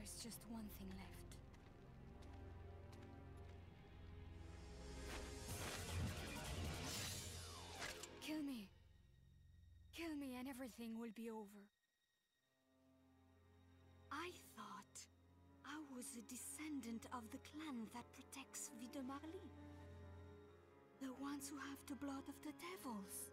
There's just one thing left. Kill me. Kill me and everything will be over. I thought I was a descendant of the clan that protects Vie de Marly. The ones who have the blood of the devils.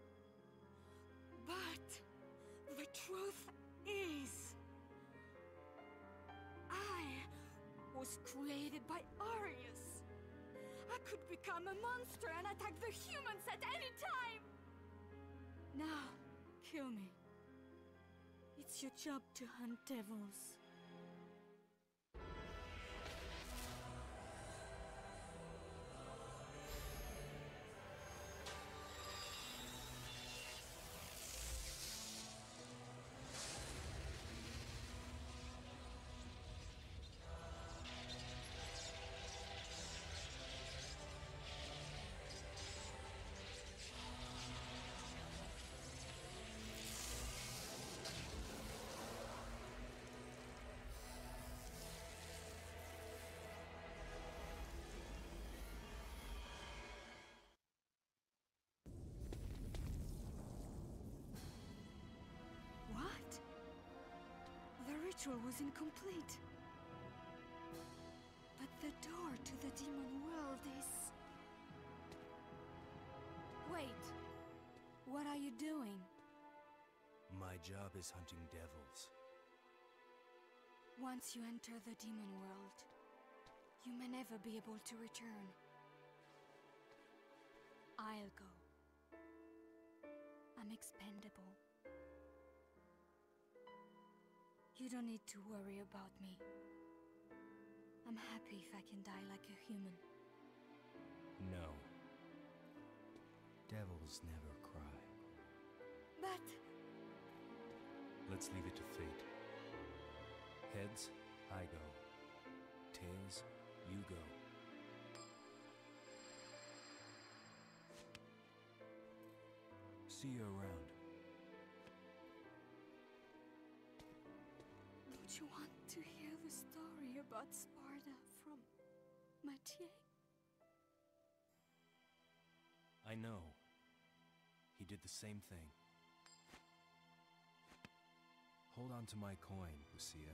But the truth is, I was created by Arius. I could become a monster and attack the humans at any time. Now, kill me. It's your job to hunt devils. What? The ritual was incomplete. But the door to the demon world is... Wait. What are you doing? My job is hunting devils. Once you enter the demon world, you may never be able to return. I'll go. I'm expendable. You don't need to worry about me. I'm happy if I can die like a human. No. Devils never cry. But... Let's leave it to fate. Heads, I go. Tails, you go. See you around. Don't you want to hear the story about Sparda from Mathieu? I know. He did the same thing. Hold on to my coin, Lucia.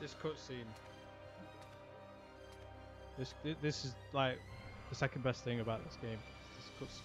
this cutscene. This is like the second best thing about this game. This cutscene.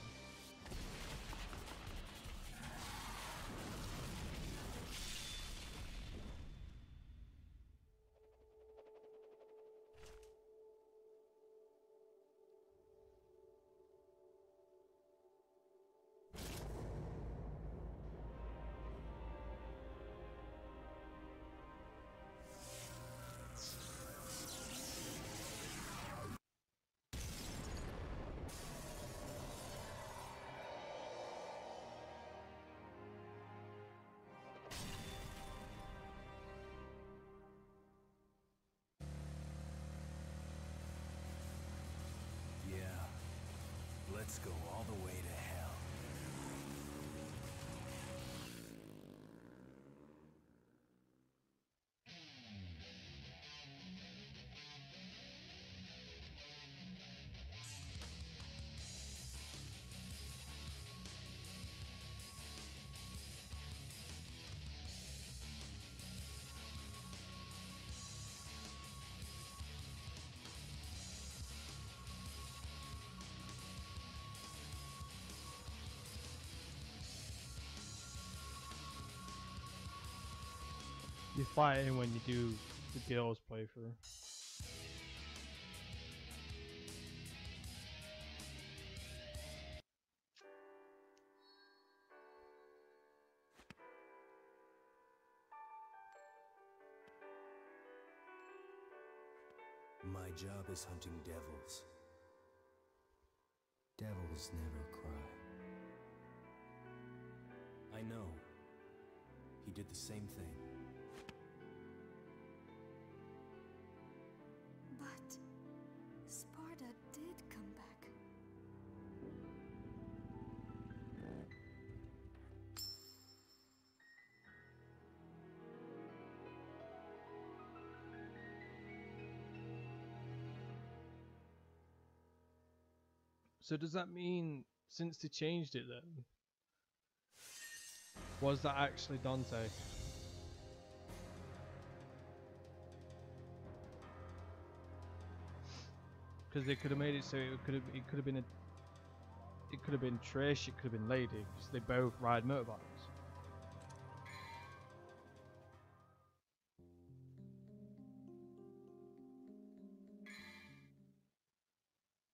Yeah. Let's go all the way to hell. You're fighting when you do the girls playthrough. My job is hunting devils. Devils never cry. I know. He did the same thing. But Sparda did come back. So does that mean since they changed it then, was that actually Dante? Because they could have made it so it could have been Trish, it could have been Lady, because they both ride motorbikes.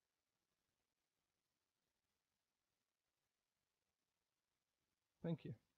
Thank you.